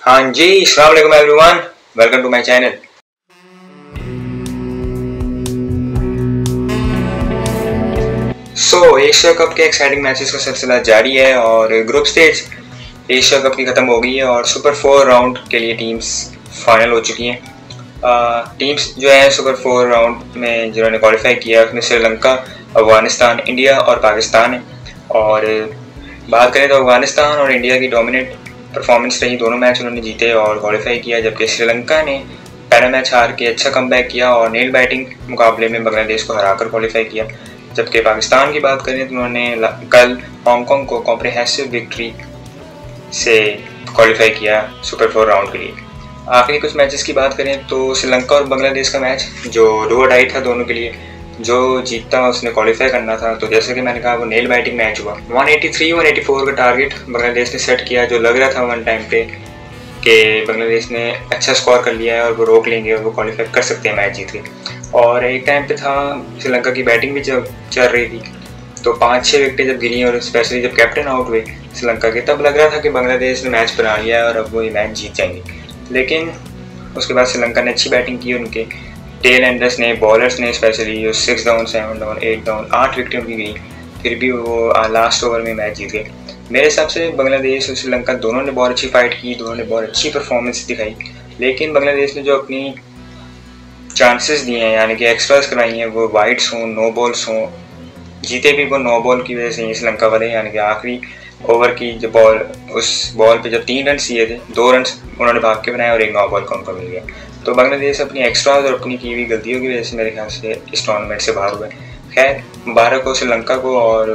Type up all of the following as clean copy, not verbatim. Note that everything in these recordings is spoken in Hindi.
हाँ जी, अस्सलाम वालेकुम everyone, welcome to my channel. Asia cup के एक्साइटिंग मैचेस का सिलसिला जारी है और ग्रुप स्टेज एशिया कप की ख़त्म हो गई है और सुपर 4 राउंड के लिए टीम्स फाइनल हो चुकी हैं। टीम्स जो है सुपर 4 राउंड में जिन्होंने क्वालिफाई किया उसमें श्रीलंका, अफगानिस्तान, इंडिया और पाकिस्तान है। और बात करें तो अफगानिस्तान और इंडिया की डोमिनेट परफॉर्मेंस रही, दोनों मैच उन्होंने जीते और क्वालिफाई किया, जबकि श्रीलंका ने पहला मैच हार के अच्छा कमबैक किया और नेल बैटिंग मुकाबले में बांग्लादेश को हराकर क्वालिफाई किया। जबकि पाकिस्तान की बात करें तो उन्होंने कल हांगकांग को कॉम्प्रिहेंसिव विक्ट्री से क्वालिफाई किया सुपर 4 राउंड के लिए। आखिरी कुछ मैचेस की बात करें तो श्रीलंका और बांग्लादेश का मैच जो डू और डाई था दोनों के लिए, जो जीतता उसने क्वालिफाई करना था। तो जैसे कि मैंने कहा वो नेल बैटिंग मैच हुआ। 183-184 का टारगेट बांग्लादेश ने सेट किया, जो लग रहा था वन टाइम पे कि बांग्लादेश ने अच्छा स्कोर कर लिया है और वो रोक लेंगे और वो क्वालिफाई कर सकते हैं मैच जीत के। और एक टाइम पे था श्रीलंका की बैटिंग भी जब चल रही थी तो 5-6 विकेटें जब गिरी और स्पेशली जब कैप्टन आउट हुए श्रीलंका के, तब लग रहा था कि बांग्लादेश ने मैच बना लिया है और अब वो ये मैच जीत जाएंगे। लेकिन उसके बाद श्रीलंका ने अच्छी बैटिंग की, उनके टेल एंडर्स ने, बॉलर्स ने स्पेशली जो 6 डाउन 7 डाउन 8 डाउन 8 विकेटें उनकी गई, फिर भी वो लास्ट ओवर में मैच जीत गए। मेरे हिसाब से बांग्लादेश और श्रीलंका दोनों ने बहुत अच्छी फाइट की, दोनों ने बहुत अच्छी परफॉर्मेंस दिखाई, लेकिन बांग्लादेश ने जो अपनी चांसेस दिए हैं यानी कि एक्स्ट्रास कराई हैं वो वाइड्स हों, नो बॉल्स हों, जीते भी वो नो बॉल की वजह से ही श्रीलंका वाले, यानी कि आखिरी ओवर की जो बॉल, उस बॉल पे जब 3 रन चाहिए थे 2 रन उन्होंने भाग के बनाए और एक नो बॉल का उनको मिल गया। तो बांग्लादेश अपनी एक्स्ट्राज और अपनी की हुई गलतियों की वजह से मेरे ख्याल से इस टूर्नामेंट से बाहर हुए। खैर, मुबारक हो श्रीलंका को और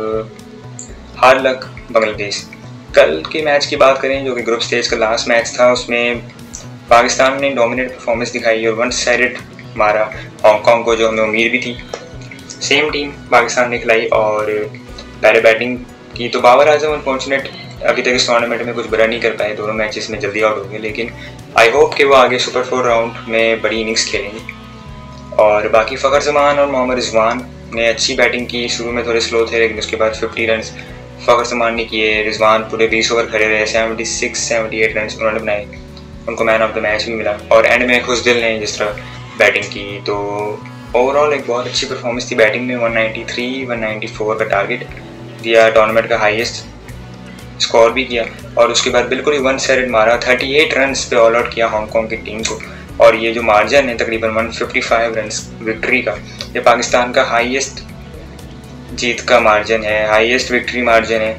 हार्ड लक बांग्लादेश। कल के मैच की बात करें जो कि ग्रुप स्टेज का लास्ट मैच था, उसमें पाकिस्तान ने डोमिनेट परफॉर्मेंस दिखाई और वन साइडेड मारा हांगकांग को, जो हमें उम्मीद भी थी। सेम टीम पाकिस्तान ने खिलाई और पहले बैटिंग की तो बाबर आजम अनफॉर्चुनेट अभी तक इस टूर्नामेंट में कुछ बुरा नहीं कर पाए, दोनों मैचेस में जल्दी आउट हो गए, लेकिन आई होप कि वो आगे सुपर 4 राउंड में बड़ी इनिंग्स खेलेंगे। और बाकी फ़खर जमान और मोहम्मद रिजवान ने अच्छी बैटिंग की, शुरू में थोड़े स्लो थे लेकिन उसके बाद 50 रन फ़खर जमान ने किए, रिजवान पूरे 20 ओवर खड़े रहे, 76-78 रन उन्होंने बनाए, उनको मैन ऑफ द मैच भी मिला। और एंड में खुशदिल ने जिस तरह बैटिंग की, तो ओवरऑल एक बहुत अच्छी परफॉर्मेंस थी बैटिंग में। 193-194 का टारगेट दिया, टूर्नामेंट का हाईएस्ट स्कोर भी किया और उसके बाद बिल्कुल ही वन साइडेड मारा, 38 रन पे ऑल आउट किया हांगकांग की टीम को। और ये जो मार्जिन है तकरीबन 155 रन विक्ट्री का, ये पाकिस्तान का हाईएस्ट जीत का मार्जिन है, हाईएस्ट विक्ट्री मार्जिन है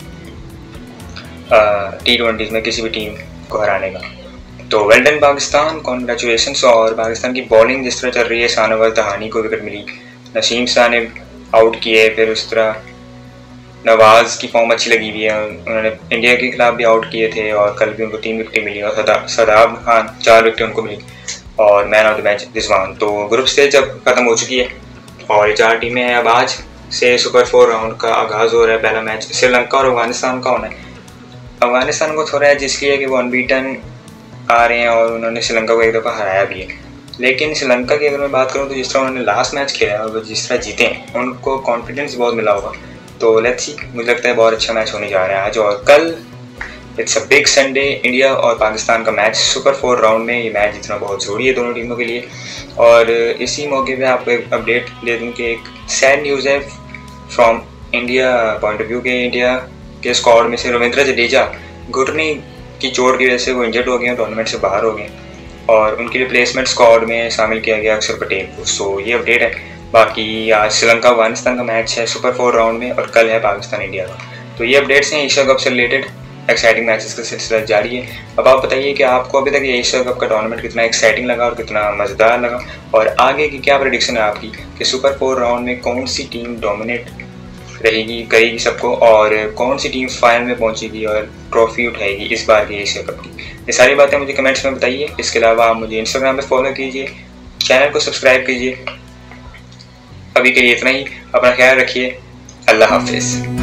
T20 में किसी भी टीम को हराने का। तो वेल डन पाकिस्तान, कॉन्ग्रेचुलेशंस। और पाकिस्तान की बॉलिंग जिस तरह चल रही है, शाहनवाज दहानी को विकेट मिली, नसीम शाह ने आउट किए, फिर उस तरह नवाज़ की फॉर्म अच्छी लगी हुई है, उन्होंने इंडिया के खिलाफ भी आउट किए थे और कल भी उनको 3 विकेटें मिली और सदाब खान 4 विकेटें उनको मिली और man of the match Rizwan. तो ग्रुप स्टेज अब खत्म हो चुकी है और ये 4 टीमें हैं। अब आज से सुपर 4 राउंड का आगाज़ हो रहा है। पहला मैच श्रीलंका और अफगानिस्तान का होना है। अफगानिस्तान को थोड़ा एज इसलिए कि वो अनबीटन आ रहे हैं और उन्होंने श्रीलंका को एक दफ़ा हराया भी है, लेकिन श्रीलंका की अगर मैं बात करूँ तो जिस तरह उन्होंने लास्ट मैच खेला और जिस तरह जीते हैं उनको कॉन्फिडेंस बहुत मिला होगा। तो लेट्स सी, मुझे लगता है बहुत अच्छा मैच होने जा रहा है आज। और कल it's a big Sunday, India और पाकिस्तान का मैच सुपर 4 राउंड में, ये मैच जीतना बहुत ज़रूरी है दोनों टीमों के लिए। और इसी मौके पे आपको एक अपडेट दे दूँ कि एक सैड न्यूज़ है from India point of view के इंडिया के स्क्वाड में से रविंद्र जडेजा घुटने की चोट की वजह से वो इंजर्ड हो गए, टूर्नामेंट से बाहर हो गए और उनकी रिप्लेसमेंट स्क्वाड में शामिल किया गया अक्षर पटेल को। सो ये अपडेट है। बाकी आज श्रीलंका अफगानिस्तान का मैच है सुपर 4 राउंड में और कल है पाकिस्तान इंडिया का। तो ये अपडेट्स हैं एशिया कप से रिलेटेड, एक्साइटिंग मैचेस का सिलसिला जारी है। अब आप बताइए कि आपको अभी तक ये एशिया कप का टूर्नामेंट कितना एक्साइटिंग लगा और कितना मज़ेदार लगा, और आगे की क्या प्रेडिक्शन है आपकी कि सुपर 4 राउंड में कौन सी टीम डोमिनेट रहेगी, करेगी सबको, और कौन सी टीम फाइनल में पहुंचेगी और ट्रॉफी उठाएगी इस बार की एशिया कप की। ये सारी बातें मुझे कमेंट्स में बताइए। इसके अलावा आप मुझे इंस्टाग्राम पे फॉलो कीजिए, चैनल को सब्सक्राइब कीजिए। अभी के लिए इतना ही, अपना ख्याल रखिए, अल्लाह हाफिज़।